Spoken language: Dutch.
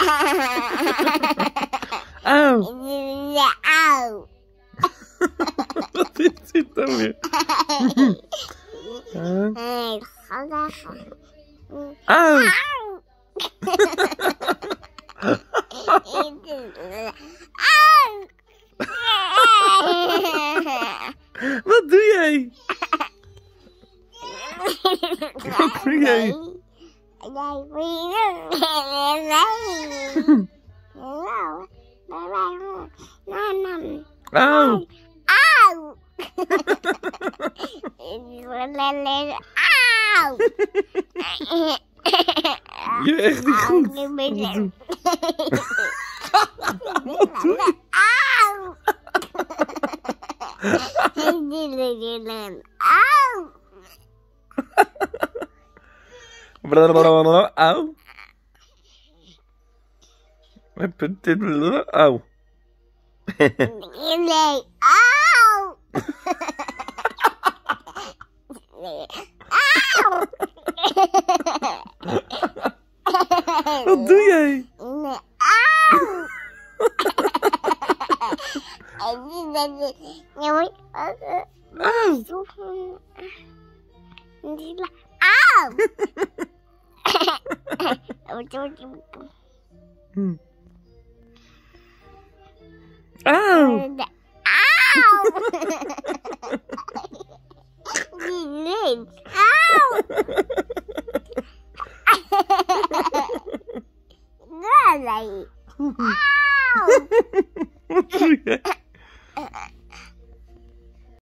Auw. Auw. Wat is dit dan weer? Auw. Wat doe jij? Wat doe jij? Auw. Auw. Je bent echt niet goed. Wat doe je? Auw. Auw. Auw. Auw. Nee, auw! Auw! Wat doe jij? Nee, auw! Auw. Auw! Nee, auw! Nee, auw!